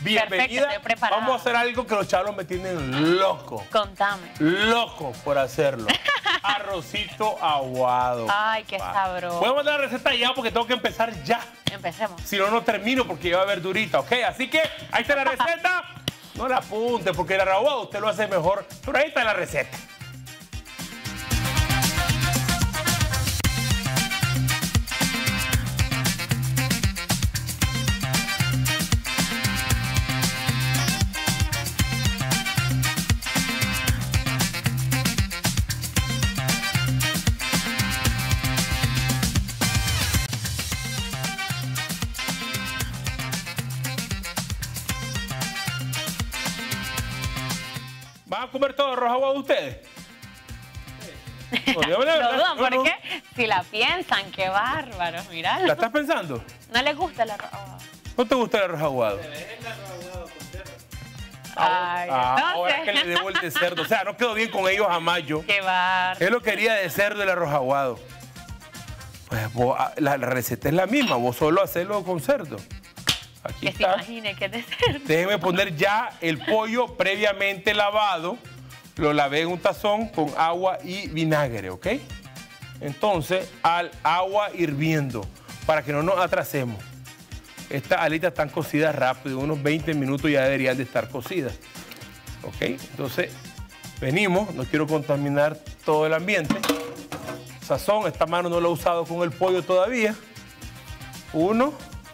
bienvenida. Perfecto, estoy preparada. Vamos a hacer algo que los chavos me tienen loco. Contame. Loco por hacerlo. Arrocito aguado. Ay, qué sabroso. Voy a mandar la receta ya porque tengo que empezar ya. Empecemos. Si no, no termino porque lleva verdurita, ¿ok? Así que ahí está la receta. No la apunte porque el arroz aguado usted lo hace mejor. Pero ahí está la receta. ¿Van a comer todo arroz aguado ustedes? No, dígame la verdad. Lo dudan, No, ¿por no. qué? Si la piensan, qué bárbaros, mirá. ¿La estás pensando? ¿No les gusta el arroz? ¿No te gusta el arroz aguado? Ay, Ahora que entonces. le debo el de cerdo. O sea, no quedó bien con ellos jamás yo. Qué bárbaro. Él lo quería de cerdo el arroz aguado. Pues la receta es la misma, vos solo hacelo con cerdo. Aquí Que se está. imagine que es de cerdo. Déjeme poner ya el pollo previamente lavado. Lo lavé en un tazón con agua y vinagre, ¿ok? Entonces, al agua hirviendo, para que no nos atrasemos. Estas alitas están cocidas rápido, unos 20 minutos ya deberían de estar cocidas. ¿Ok? Entonces, venimos, no quiero contaminar todo el ambiente. Sazón, esta mano no la he usado con el pollo todavía. 1,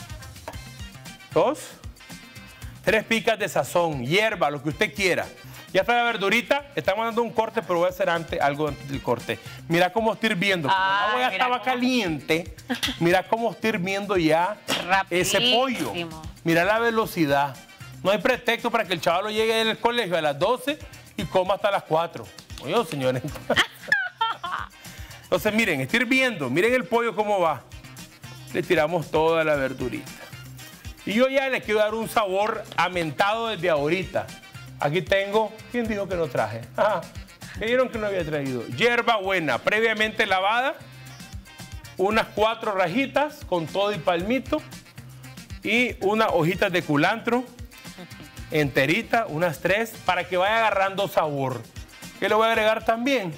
2, 3 picas de sazón, hierba, lo que usted quiera. Ya está la verdurita, estamos dando un corte, pero voy a hacer antes algo del corte. Mira cómo estoy hirviendo. Como el agua ya mira estaba cómo. caliente. Mira cómo estoy hirviendo ya ese pollo. Rapidísimo. Mira la velocidad. No hay pretexto para que el chaval llegue del colegio a las 12 y coma hasta las 4. Oye, señores. Entonces, miren, estoy hirviendo. Miren el pollo cómo va. Le tiramos toda la verdurita. Y yo ya le quiero dar un sabor amentado desde ahorita. Aquí tengo, ¿quién dijo que no traje? Ah, me dieron que no había traído. Hierba buena, previamente lavada. Unas 4 rajitas con todo y palmito. Y unas hojitas de culantro enterita, unas 3, para que vaya agarrando sabor. ¿Qué le voy a agregar también?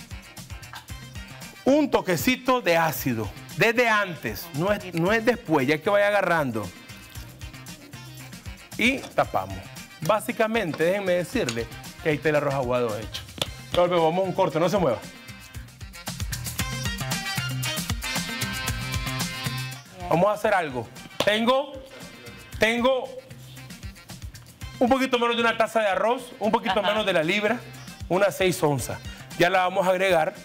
Un toquecito de ácido. Desde antes, no es después, ya que vaya agarrando. Y tapamos. Básicamente, déjenme decirle que ahí está el arroz aguado hecho. Vamos a un corte, no se mueva. Vamos a hacer algo. Tengo un poquito menos de una taza de arroz, un poquito menos de la libra, unas 6 onzas. Ya la vamos a agregar.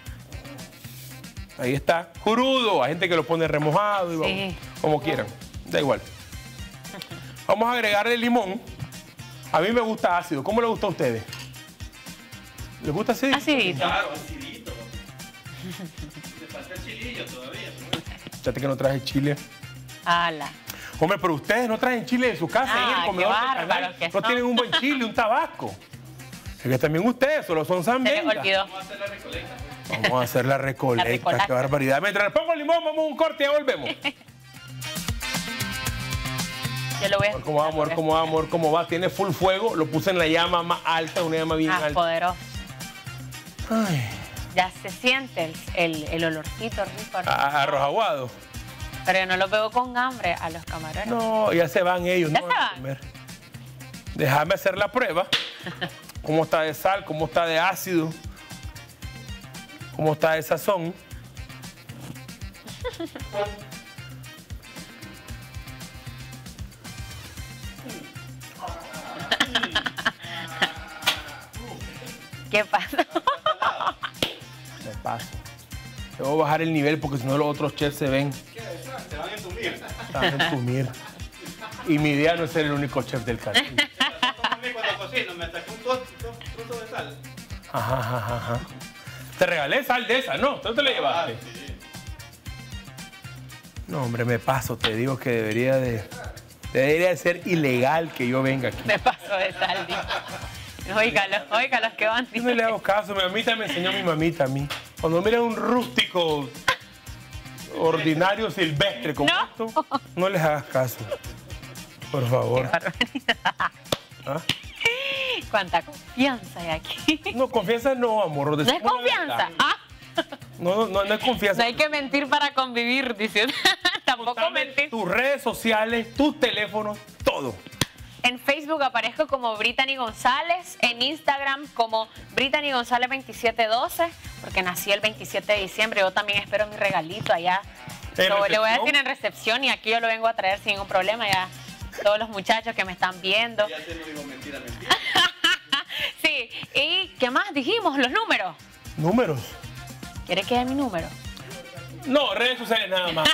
Ahí está. Crudo, hay gente que lo pone remojado y vamos, Sí. como quieran. Da igual. Vamos a agregarle limón. A mí me gusta ácido. ¿Cómo le gusta a ustedes? ¿Les gusta así? Acidito. Claro, acidito. Le falta el chilillo todavía. Fíjate que no traje chile. Ala. Hombre, pero ustedes no traen chile de su casa, en el qué comedor del bárbaros canal. que No son. tienen un buen chile, un tabasco. Es que también ustedes solo son Se les zambengas. olvidó. Vamos a hacer la recolecta. Vamos a hacer la recolecta. La recolecta. Qué barbaridad. Mientras le pongo el limón, vamos a un corte y ya volvemos. Yo lo voy a A ver cómo va, amor, cómo va, amor, cómo va. Tiene full fuego. Lo puse en la llama más alta, una llama bien alta. poderoso. Ay, Ya se siente el olorcito rico. arroz aguado. Pero yo no lo veo con hambre a los camarones. No, ya se van ellos. ¿Ya no se van a van? comer. Déjame hacer la prueba. Cómo está de sal, cómo está de ácido, cómo está de sazón. ¿Qué pasa? Me paso. Debo bajar el nivel porque si no los otros chefs se ven. Se van a entumir. Están en sumir. Y mi idea no es ser el único chef del canal. Cuando cocino me saqué un trozo de sal. Ajá, ajá, ajá. Te regalé sal de esa, ¿no? ¿Tú te la llevaste? Sí. No, hombre, me paso. Te digo que debería de ser ilegal que yo venga aquí. Me pasó de sal. Óigalos que van. Yo no le hago caso. Mi mamita me enseñó mi mamita a mí. Cuando mira un rústico ordinario silvestre como No. esto, no les hagas caso. Por favor. ¿Ah? Cuánta confianza hay aquí. No, confianza no, amor. ¿No es confianza? Ah. No es confianza. No hay que mentir para convivir, dice. Tampoco Contame mentir. tus redes sociales, tus teléfonos, todo. En Facebook aparezco como Brittany González, en Instagram como Brittany González 2712, porque nací el 27 de diciembre. Yo también espero mi regalito allá. Le voy a decir en recepción y aquí yo lo vengo a traer sin ningún problema ya. Todos los muchachos que me están viendo. Ya se nos dijo mentira. Sí, ¿y qué más dijimos? Los números. ¿Números? ¿Quiere que dé mi número? No, redes sociales nada más.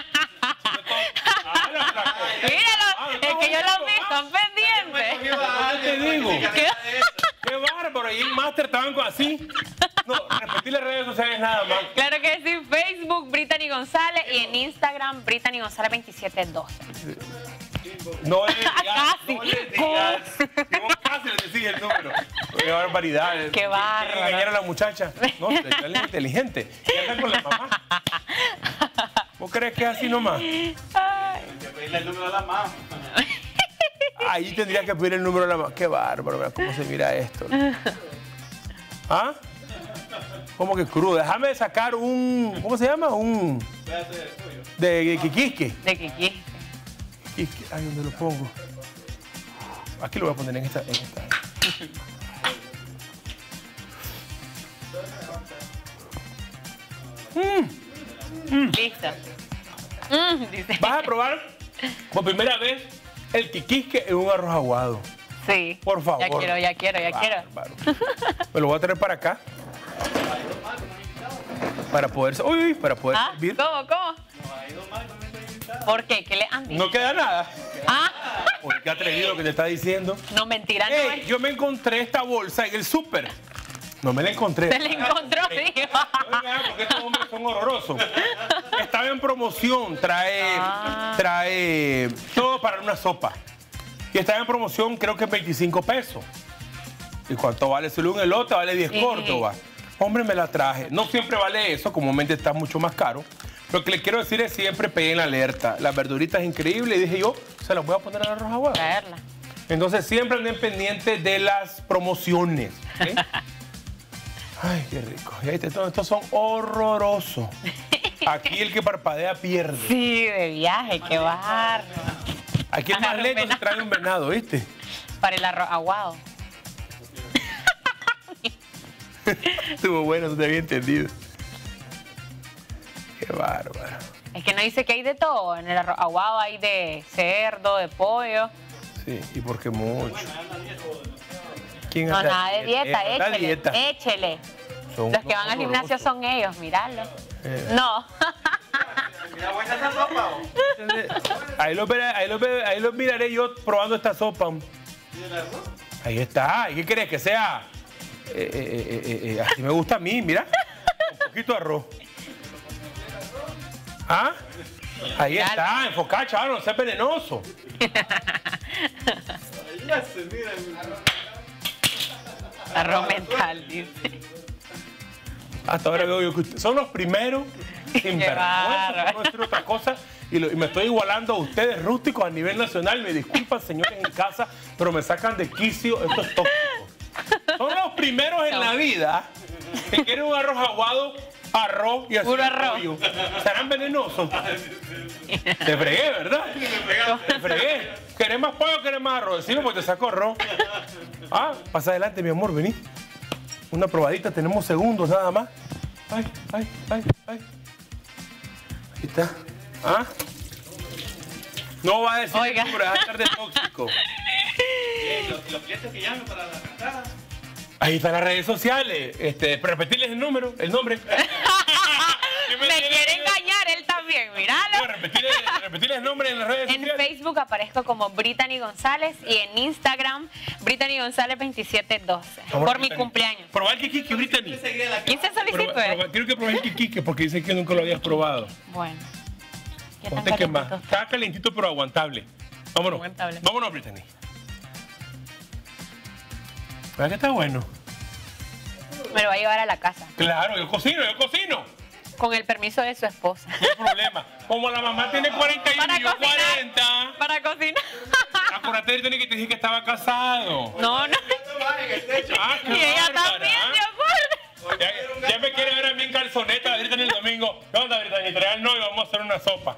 Míralo, es que yo los vi, están pendientes. ¿Qué te digo? ¿Qué? Qué bárbaro. Y en Master estaban así. No, repetir las redes sociales nada más. Claro que sí, Facebook Brittany González y en Instagram Brittany González 2712. No le digas. Casi. No le digas. Yo casi le decía el número. Qué barbaridad. Qué bárbaro. Engañar a la muchacha. No, es inteligente. Y anda con la mamá. ¿Vos crees que es así nomás? Ay. Que pedirle el número a la mamá. Ahí tendría que pedir el número de la mamá. Qué bárbaro, mira cómo se mira esto. ¿Ah? ¿Cómo que crudo? Déjame sacar un... ¿Cómo se llama? Un... Pedazo de pollo. De quiquisque. ¿De Kiki? Quiquisque. Ay, ¿dónde lo pongo? Aquí lo voy a poner en esta. Listo. Dice. Vas a probar por primera vez el quiquisque en un arroz aguado. Sí. Por favor. Ya quiero. Bárbaro. Me lo voy a traer para acá. Para poder... Uy, para poder ¿Ah? servir. ¿Cómo? No, hay dos más que no me estoy invitado. ¿Por qué? ¿Qué le han dicho? No queda nada. Ah, Porque qué atrevido lo que te está diciendo. no, mentira, no Ey, es. yo me encontré esta bolsa en el súper. No me la encontré. Se le encontró, sí. Oiga, porque estos hombres son horrorosos. Estaba en promoción, trae todo para una sopa. Y estaba en promoción, creo que 25 pesos. ¿Y cuánto vale? Solo un elote vale 10 Sí. córdobas. Hombre, me la traje. No siempre vale eso, comúnmente está mucho más caro. Lo que le quiero decir es siempre pegué en la alerta. La verdurita es increíble y dije yo, se las voy a poner al arroz aguado. Traerla. Entonces siempre anden pendientes de las promociones. ¿Sí? Ay, qué rico. Y ahí estos son horrorosos. Aquí el que parpadea pierde. Sí, de viaje, qué bárbaro. Aquí el más Agarra un lento se venado. trae un venado, ¿viste? Para el arroz aguado. Estuvo bueno, no te había entendido. Qué bárbaro. Es que no dice que hay de todo. En el arroz aguado hay de cerdo, de pollo. Sí, y porque mucho. ¿Quién No, anda nada de dieta, anda a échele. dieta. Échele. Son Los que van al gimnasio horrorosos. son ellos, míralo. No. Mira, buena esa sopa, ¿o? Ahí los miraré yo probando esta sopa. ¿Y el arroz? Ahí está. ¿Y qué querés que sea? Así me gusta a mí, mira. Un poquito de arroz. ¿Ah? Ahí está, enfocá, chaval, no seas venenoso. Ya se mira. Arroz mental, dice. Hasta ahora veo yo que ustedes son los primeros sin vergüenza bárbaro. por no decir otra cosa. Y me estoy igualando a ustedes rústicos a nivel nacional. Me disculpan, señores en casa, pero me sacan de quicio estos tóxicos. Son los primeros en la vida que quieren un arroz aguado, arroz y así Puro arroz. pollo. ¿Serán venenosos? Te fregué, ¿verdad? Te fregué. ¿Querés más pollo o querés más arroz? Decime porque te saco arroz. Ah, pasa adelante, mi amor, vení. Una probadita, tenemos segundos nada más. Ay. Ahí está. ¿Ah? No va a decir Oiga. que va a estar de tóxico. Los clientes que llamen para la cantada. Ahí están las redes sociales. Repetirles el nombre. Me quiere engañar él también, míralo. Repetirles el nombre en las redes En sociales. Facebook aparezco como Brittany González y en Instagram Brittany González 2712. Vamos, Por mi Brittany. cumpleaños. Probar el quiquique, Brittany. ¿Quién se solicitó? Quiero que pruebes el quiquique porque dice que nunca lo habías probado. Bueno. ¿Qué tan Ponte que más. calentito está? Está calentito pero aguantable. Vámonos. Aguantable. Vámonos, Brittany. ¿Verdad que está bueno? Me lo va a llevar a la casa. Claro, yo cocino. Con el permiso de su esposa. No hay problema. Como la mamá tiene 41 y yo 40. Para cocinar. Por acordaste de que te dije que estaba casado. No. Ah, qué Y ella bárbara. también, ¿se acuerda? Ya me quiere ver a mí en calzoneta, ahorita en el domingo. ¿Qué onda, Brittany? Trae al novio, vamos a hacer una sopa.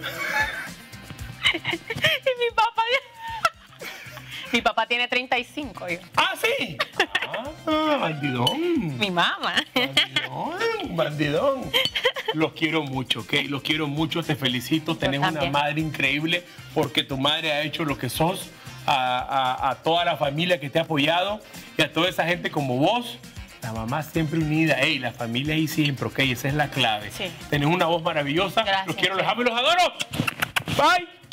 Y mi papá... Mi papá tiene 35, yo. ¿Ah, sí? Ah, bandidón. Mi mamá. Bandidón. Los quiero mucho, ¿ok? Los quiero mucho, te felicito. Tenés una también. madre increíble porque tu madre ha hecho lo que sos, a toda la familia que te ha apoyado y a toda esa gente como vos. La mamá siempre unida, ey, la familia ahí siempre, ok, esa es la clave. Sí. Tenés una voz maravillosa. Gracias, Los quiero, sí. los amo y los adoro. Bye.